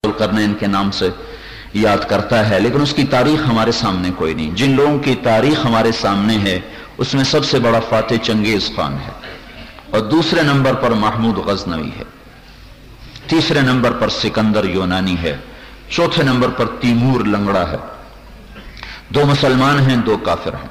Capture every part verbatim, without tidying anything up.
کرنے ان کے نام سے یاد کرتا ہے، لیکن اس کی تاریخ ہمارے سامنے کوئی نہیں۔ جن لوگوں کی تاریخ ہمارے سامنے ہے اس میں سب سے بڑا فاتح چنگیز خان ہے، اور دوسرے نمبر پر محمود غزنوی ہے، تیسرے نمبر پر سکندر یونانی ہے، چوتھے نمبر پر تیمور لنگڑا ہے۔ دو مسلمان ہیں، دو کافر ہیں۔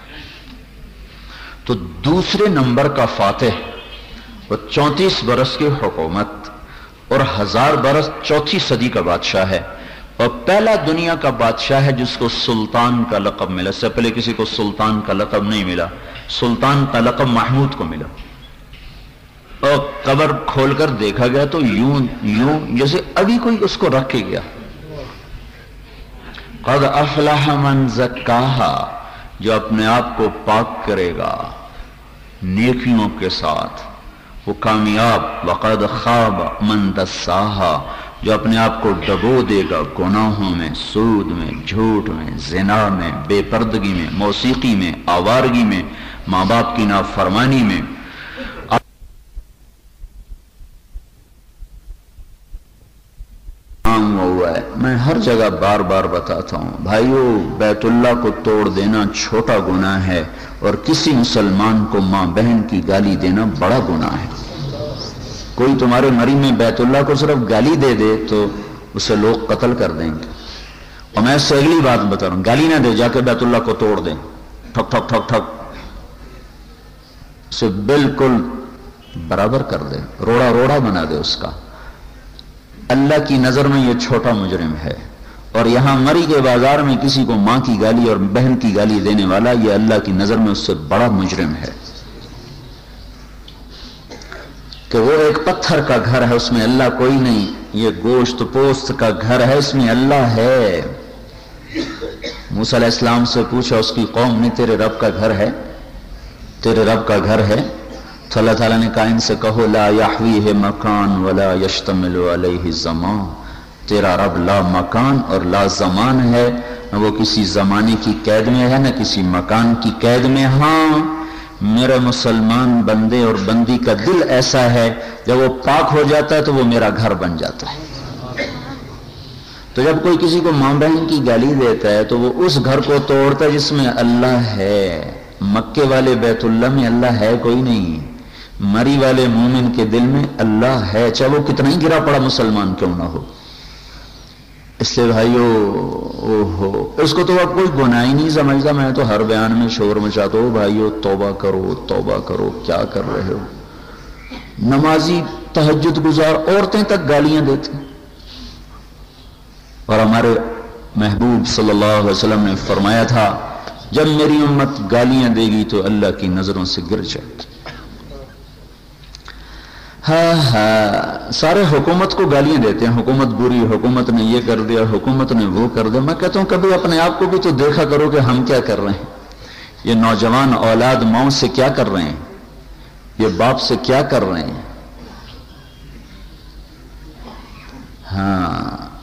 تو دوسرے نمبر کا فاتح وہ چونتیس برس کی حکومت اور ہزار برس چوتھی صدی کا بادشاہ ہے، اور پہلا دنیا کا بادشاہ ہے جس کو سلطان کا لقب ملا۔ اس سے پہلے کسی کو سلطان کا لقب نہیں ملا، سلطان کا لقب محمود کو ملا۔ اور قبر کھول کر دیکھا گیا تو یوں یوں جیسے ابھی کوئی اس کو رکھ کے گیا۔ قد افلح من زکاہا، جو اپنے آپ کو پاک کرے گا نیکیوں کے ساتھ وہ کامیاب۔ وقد خاب من دساہا، جو اپنے آپ کو ڈبو دے گا گناہوں میں، سود میں، جھوٹ میں، زنا میں، بے پردگی میں، موسیقی میں، آوارگی میں، ماں باپ کی نافرمانی میں۔ میں ہر جگہ بار بار بتاتا ہوں بھائیو، بیت اللہ کو توڑ دینا چھوٹا گناہ ہے، اور کسی مسلمان کو ماں بہن کی گالی دینا بڑا گناہ ہے۔ کوئی تمہارے مری میں بیت اللہ کو صرف گالی دے دے تو اسے لوگ قتل کر دیں گے۔ اور میں اس سے اگلی بات بتا رہا ہوں، گالی نہ دے، جا کے بیت اللہ کو توڑ دیں، ٹھک ٹھک ٹھک ٹھک اسے بالکل برابر کر دے، روڑا روڑا بنا دے اس کا۔ اللہ کی نظر میں یہ چھوٹا مجرم ہے، اور یہاں مری کے بازار میں کسی کو ماں کی گالی اور بہن کی گالی دینے والا یہ اللہ کی نظر میں اس سے بڑا مجرم ہے، کہ وہ ایک پتھر کا گھر ہے، اس میں اللہ کوئی نہیں، یہ گوشت پوست کا گھر ہے، اس میں اللہ ہے۔ موسیٰ علیہ السلام سے پوچھا اس کی قوم نے، تیرے رب کا گھر ہے؟ تیرے رب کا گھر ہے؟ تو اللہ تعالیٰ نے کہا ان سے کہو لا یحویہ مکان ولا یشتمل علیہ زمان، تیرا رب لا مکان اور لا زمان ہے، نہ وہ کسی زمانے کی قید میں ہے نہ کسی مکان کی قید میں۔ ہاں میرے مسلمان بندے اور بندی کا دل ایسا ہے، جب وہ پاک ہو جاتا ہے تو وہ میرا گھر بن جاتا ہے۔ تو جب کوئی کسی کو ماں بہن کی گالی دیتا ہے تو وہ اس گھر کو توڑتا ہے جس میں اللہ ہے۔ مکے والے بیت اللہ میں اللہ ہے کوئی نہیں، مری والے مومن کے دل میں اللہ ہے، چاہے وہ کتنا ہی گرا پڑا مسلمان کیوں نہ ہو۔ اس لیے بھائیو اوہو اس کو تو اب کوئی گناہ ہی نہیں سمجھتا، میں تو ہر بیان میں شور مچاتا ہوں بھائیو توبہ کرو توبہ کرو، کیا کر رہے ہو؟ نمازی تہجد گزار عورتیں تک گالیاں دیتی، اور ہمارے محبوب صلی اللہ علیہ وسلم نے فرمایا تھا جب میری امت گالیاں دے گی تو اللہ کی نظروں سے گر جائے گی۔ ہاں ہاں سارے حکومت کو گالیاں دیتے ہیں، حکومت بری، حکومت نے یہ کر دیا، حکومت نے وہ کر دیا۔ میں کہتا ہوں کبھی اپنے آپ کو بھی تو دیکھا کرو کہ ہم کیا کر رہے ہیں، یہ نوجوان اولاد ماؤں سے کیا کر رہے ہیں، یہ باپ سے کیا کر رہے ہیں۔ ہاں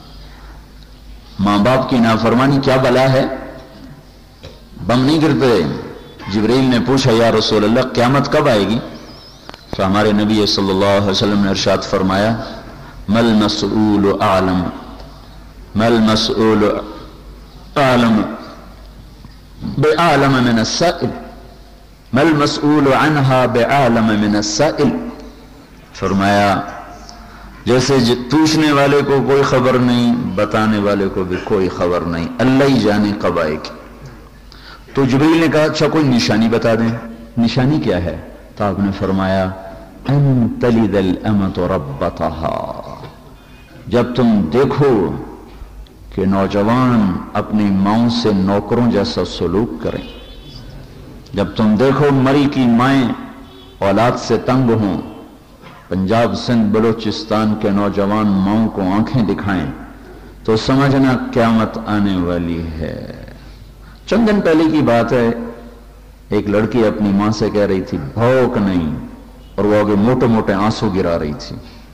ماں باپ کی نافرمانی کیا بلا ہے، بم نہیں گرتے۔ جبریل نے پوچھا یا رسول اللہ قیامت کب آئے گی؟ تو ہمارے نبی صلی اللہ علیہ وسلم نے ارشاد فرمایا مل مسئول اعلم مل مسئول اعلم بعالم من السائل مل مسئول عنها بعالم من السائل، فرمایا جیسے پوچھنے والے کو کوئی خبر نہیں، بتانے والے کو بھی کوئی خبر نہیں، اللہ ہی جانے کب آئے گی۔ تو جبریل نے کہا اچھا کوئی نشانی بتا دیں۔ نشانی کیا ہے؟ تو آپ نے فرمایا ان تلد الامۃ ربتها، جب تم دیکھو کہ نوجوان اپنی ماؤں سے نوکروں جیسا سلوک کریں، جب تم دیکھو مری کی مائیں اولاد سے تنگ ہوں، پنجاب سندھ بلوچستان کے نوجوان ماؤں کو آنکھیں دکھائیں، تو سمجھنا قیامت آنے والی ہے۔ چند دن پہلے کی بات ہے، ایک لڑکی اپنی ماں سے کہہ رہی تھی بھوک نہیں، اور وہ آگے موٹے موٹے آنسو گرا رہی تھی۔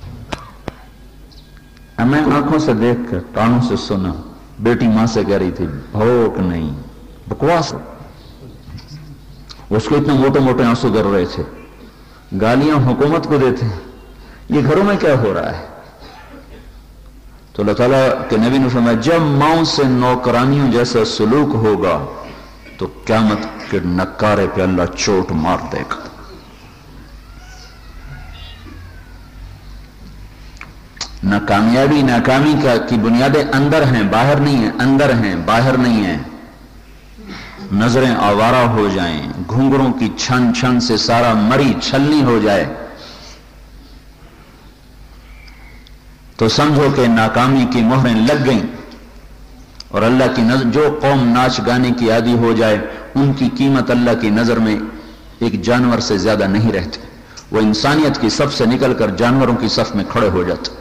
میں آنکھوں سے دیکھ کر کانوں سے سنا، بیٹی ماں سے کہہ رہی تھی بھوک نہیں، بکواس۔ اس کو اتنے موٹے موٹے آنسو گر رہے تھے، گالیاں حکومت کو دیتے۔ یہ گھروں میں کیا ہو رہا ہے؟ تو اللہ تعالیٰ کے نبی نے فرمایا جب ماؤں سے نوکرانیوں جیسا سلوک ہوگا تو قیامت کے نکارے پہ اللہ چوٹ مار دے گا. ناکامیابی ناکامی کا کی بنیادیں اندر ہیں باہر نہیں ہیں، اندر ہیں باہر نہیں ہیں. نظریں آوارہ ہو جائیں، گھنگروں کی چھن چھن سے سارا مری چھلنی ہو جائے تو سمجھو کہ ناکامی کی مہریں لگ گئیں. اور اللہ کی نظر جو قوم ناچ گانے کی عادی ہو جائے ان کی قیمت اللہ کی نظر میں ایک جانور سے زیادہ نہیں رہتی. وہ انسانیت کی صف سے نکل کر جانوروں کی صف میں کھڑے ہو جاتے.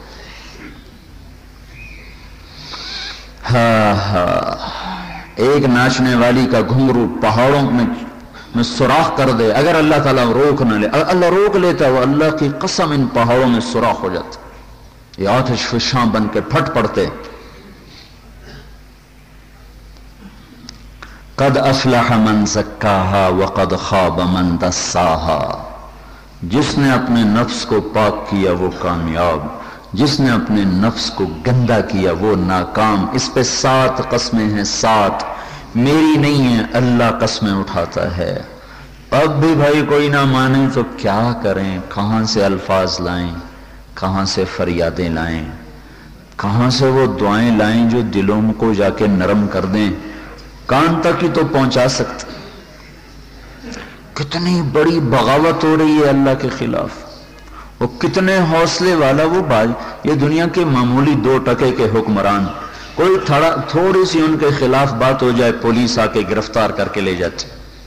ہاں ہاں ایک ناچنے والی کا گھنگرو پہاڑوں میں میں سوراخ کر دے، اگر اللہ تعالیٰ روک نہ لے، اللہ روک لیتا وہ اللہ کی قسم ان پہاڑوں میں سوراخ ہو جاتا، یہ آتش فشاں بن کے پھٹ پڑتے. قد افلح من زکاہا وقد خاب من دساہا. جس نے اپنے نفس کو پاک کیا وہ کامیاب، جس نے اپنے نفس کو گندا کیا وہ ناکام. اس پہ سات قسمیں ہیں، سات میری نہیں ہیں، اللہ قسمیں اٹھاتا ہے. اب بھی بھائی کوئی نہ مانے تو کیا کریں؟ کہاں سے الفاظ لائیں، کہاں سے فریادیں لائیں، کہاں سے وہ دعائیں لائیں جو دلوں کو جا کے نرم کر دیں؟ کان تک ہی تو پہنچا سکتے. کتنی بڑی بغاوت ہو رہی ہے اللہ کے خلاف، وہ کتنے حوصلے والا وہ باج. یہ دنیا کے معمولی دو ٹکے کے حکمران، کوئی تھوڑی سی ان کے خلاف بات ہو جائے پولیس آ کے گرفتار کر کے لے جاتی.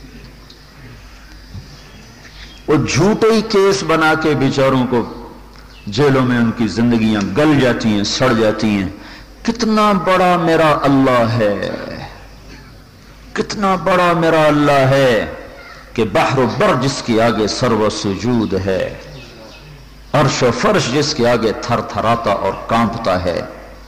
وہ جھوٹے ہی کیس بنا کے بیچاروں کو جیلوں میں ان کی زندگیاں گل جاتی ہیں، سڑ جاتی ہیں. کتنا بڑا میرا اللہ ہے، کتنا بڑا میرا اللہ ہے کہ بحر و بر جس کے آگے سر و سجود ہے، عرش و فرش جس کے آگے تھر تھراتا اور کانپتا ہے.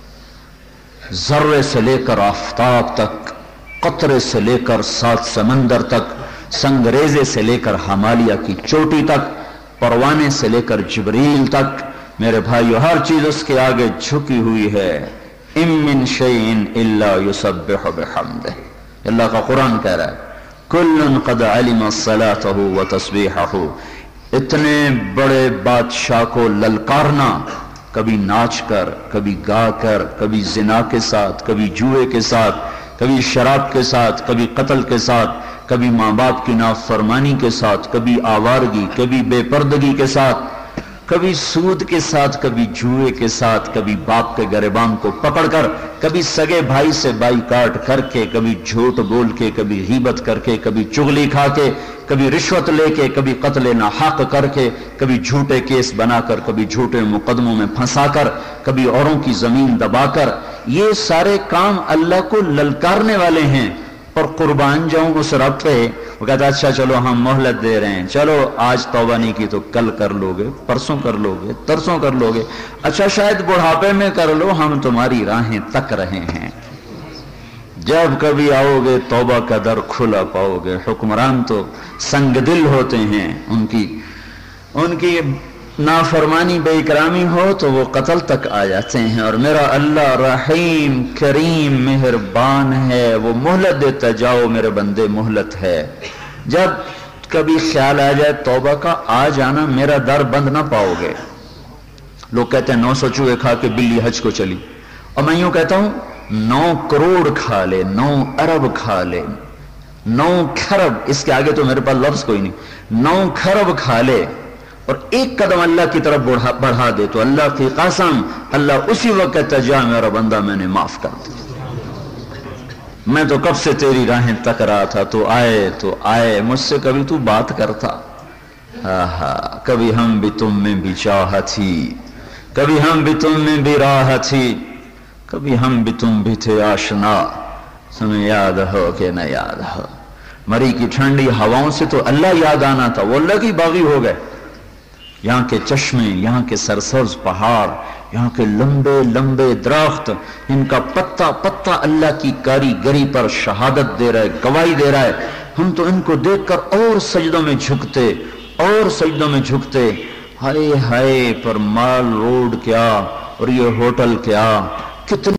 ذرے سے لے کر آفتاب تک، قطرے سے لے کر سات سمندر تک، سنگریزے سے لے کر ہمالیہ کی چوٹی تک، پروانے سے لے کر جبریل تک، میرے بھائیو ہر چیز اس کے آگے جھکی ہوئی ہے. ام من شیء الا یسبح بحمدہ، اللہ کا قرآن کہہ رہا ہے کل قد علم صلاتہ و تسبیحہ. اتنے بڑے بادشاہ کو للکارنا، کبھی ناچ کر، کبھی گا کر، کبھی زنا کے ساتھ، کبھی جوئے کے ساتھ، کبھی شراب کے ساتھ، کبھی قتل کے ساتھ، کبھی ماں باپ کی نافرمانی کے ساتھ، کبھی آوارگی، کبھی بے پردگی کے ساتھ، کبھی سود کے ساتھ، کبھی جوئے کے ساتھ، کبھی باپ کے گریبان کو پکڑ کر، کبھی سگے بھائی سے بائی کاٹ کر کے، کبھی جھوٹ بول کے، کبھی غیبت کر کے، کبھی چغلی کھا کے، کبھی رشوت لے کے، کبھی قتل ناحق کر کے، کبھی جھوٹے کیس بنا کر، کبھی جھوٹے مقدموں میں پھنسا کر، کبھی اوروں کی زمین دبا کر. یہ سارے کام اللہ کو للکارنے والے ہیں. اور قربان جاؤں اس رب پہ، وہ کہتا ہے اچھا چلو ہم مہلت دے رہے ہیں، چلو آج توبہ نہیں کی تو کل کر لو گے، پرسوں کر لو گے، ترسوں کر لو گے، اچھا شاید بڑھاپے میں کر لو، ہم تمہاری راہیں تک رہے ہیں. جب کبھی آؤ گے توبہ کا در کھلا پاؤ گے. حکمران تو سنگ دل ہوتے ہیں، ان کی ان کی نافرمانی بے اکرامی ہو تو وہ قتل تک آ جاتے ہیں. اور میرا اللہ رحیم کریم مہربان ہے، وہ مہلت دیتا، جاؤ میرے بندے مہلت ہے. جب کبھی خیال آ جائے توبہ کا، آ جانا، میرا در بند نہ پاؤ گے. لوگ کہتے ہیں نو سو چوہے کھا کے بلی حج کو چلی، اور میں یوں کہتا ہوں نو کروڑ کھا لے، نو ارب کھا لے، نو کھرب، اس کے آگے تو میرے پاس لفظ کوئی نہیں، نو کھرب کھا لے اور ایک قدم اللہ کی طرف بڑھا, بڑھا دے تو اللہ کی قسم اللہ اسی وقت کہتا جا میرا بندہ میں نے معاف کر دیا. میں تو کب سے تیری راہیں تک رہا تھا، تو آئے تو آئے، مجھ سے کبھی تو بات کرتا. آہا کبھی ہم بھی تم میں بھی چاہت تھی، کبھی ہم بھی تم میں بھی راہ تھی، کبھی ہم بھی تم بھی تھے آشنا. تمہیں یاد ہو کہ نہ یاد ہو، مری کی ٹھنڈی ہواؤں سے تو اللہ یاد آنا تھا، وہ اللہ کی باغی ہو گئے. یہاں کے چشمے، یہاں کے سرسبز پہاڑ، یہاں کے لمبے لمبے درخت، ان کا پتا پتا اللہ کی کاریگری پر شہادت دے رہا ہے، گواہی دے رہا ہے. ہم تو ان کو دیکھ کر اور سجدوں میں جھکتے اور سجدوں میں جھکتے. ہائے ہائے پر مال روڈ کیا اور یہ ہوٹل کیا کتنے